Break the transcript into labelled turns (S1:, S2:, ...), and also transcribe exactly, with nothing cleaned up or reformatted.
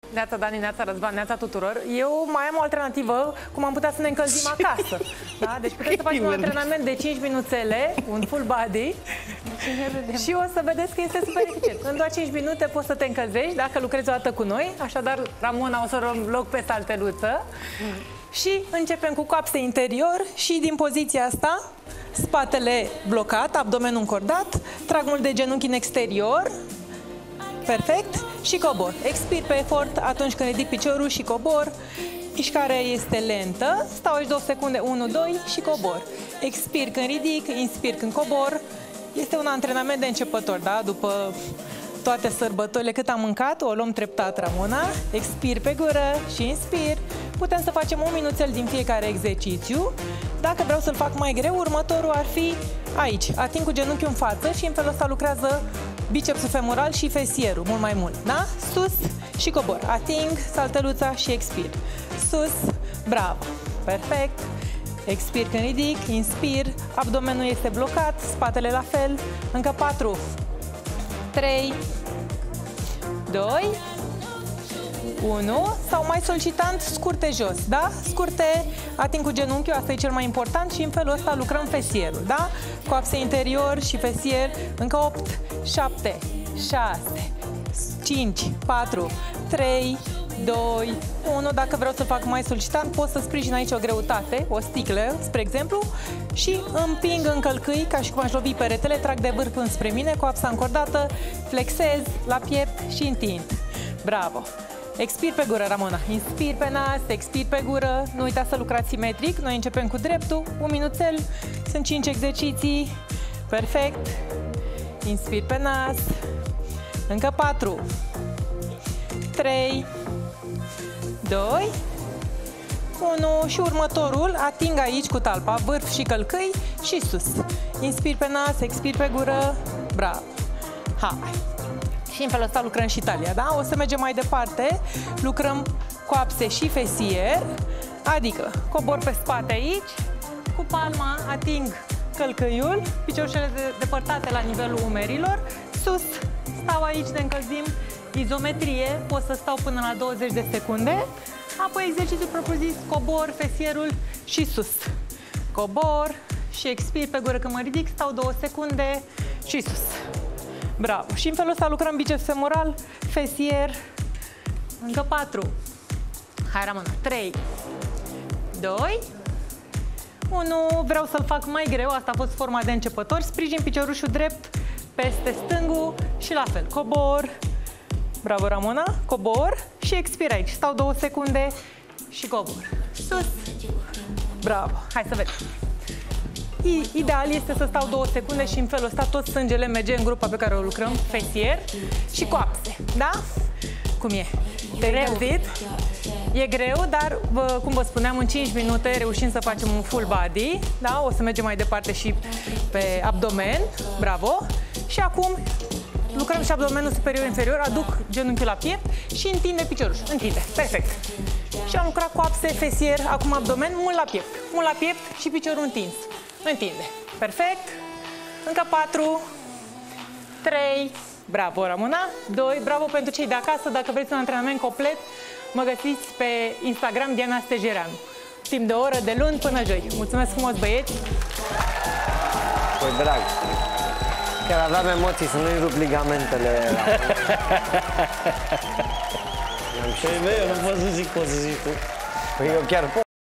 S1: Neața Dani, neața Răzvan, neața tuturor. Eu mai am o alternativă, cum am putea să ne încălzim acasă. Da? Deci puteți să facem un antrenament de cinci minuțele, un full body, și o să vedeți că este super eficient. În doar cinci minute poți să te încălzești dacă lucrezi o dată cu noi. Așadar, Ramona, o să luăm loc pe salteluță. Și începem cu coapse interior și din poziția asta, spatele blocat, abdomenul încordat, trag mult de genunchi în exterior. Perfect. Și cobor. Expir pe efort atunci când ridic piciorul și cobor. Mișcarea este lentă. Stau aici două secunde, unu, doi și cobor. Expir când ridic, inspir când cobor. Este un antrenament de începător, da? După toate sărbătorile cât am mâncat, o luăm treptat, Ramona. Expir pe gură și inspir. Putem să facem un minuțel din fiecare exercițiu. Dacă vreau să-l fac mai greu, următorul ar fi aici. Ating cu genunchiul în față și în felul ăsta lucrează bicepsul femoral și fesierul, mult mai mult, da? Sus și cobor. Ating, salteluța și expir. Sus, bravo, perfect. Expir când ridic, inspir, abdomenul este blocat, spatele la fel. Încă patru, trei, doi, unu, sau mai solicitant, scurte jos, da? Scurte, ating cu genunchiul, asta e cel mai important și în felul ăsta lucrăm fesierul, da? Coapse interior și fesier, încă opt, șapte, șase, cinci, patru, trei, doi, unu. Dacă vreau să fac mai solicitant, pot să sprijin aici o greutate, o sticlă, spre exemplu, și împing în călcâi, ca și cum aș lovi peretele, trag de vârf înspre mine, coapsa încordată, flexez la piept și întind. Bravo! Expir pe gură, Ramona. Inspir pe nas, expir pe gură. Nu uita să lucrați simetric. Noi începem cu dreptul. Un minuțel. Sunt cinci exerciții. Perfect. Inspir pe nas. Încă patru. trei. doi. unu. Și următorul. Ating aici cu talpa. Vârf și călcâi și sus. Inspir pe nas, expir pe gură. Bravo. Hai. Și în felul ăsta lucrăm și talia, da? O să mergem mai departe, lucrăm coapse și fesier, adică cobor pe spate aici, cu palma ating călcăiul, piciorușele depărtate la nivelul umerilor, sus, stau aici, ne încălzim, izometrie, pot să stau până la douăzeci de secunde, apoi exercițiul propriu-zis, cobor, fesierul și sus. Cobor și expir pe gură când mă ridic, stau două secunde și sus. Bravo. Și în felul ăsta lucrăm biceps femoral, fesier. Încă patru. Hai, Ramona. trei, doi, unu. Vreau să-l fac mai greu. Asta a fost forma de începător. Sprijin piciorușul drept peste stângul și la fel. Cobor. Bravo, Ramona. Cobor și expir aici. Stau două secunde și cobor. Sus. Bravo. Hai să vedem. Ideal este să stau două secunde și în felul ăsta tot sângele merge în grupa pe care o lucrăm, fesier și coapse, da? Cum e? Greu. E greu, dar, cum vă spuneam, în cinci minute reușim să facem un full body, da? O să mergem mai departe și pe abdomen, bravo! Și acum lucrăm și abdomenul superior-inferior, aduc genunchiul la piept și întinde piciorușul, întinde, perfect! Și am lucrat coapse, fesier, acum abdomen, mult la piept, mult la piept și piciorul întins. Întinde. Perfect. Încă patru, trei, bravo, Ramona, doi, bravo pentru cei de acasă. Dacă vreți un antrenament complet, mă găsiți pe Instagram, Diana Stejereanu. Timp de o oră, de luni până joi. Mulțumesc frumos, băieți!
S2: Păi, drag, chiar aveam emoții să nu-i rup ligamentele.
S3: Păi, eu nu pot să zic, pot să zici tu.
S2: Păi, eu chiar pot.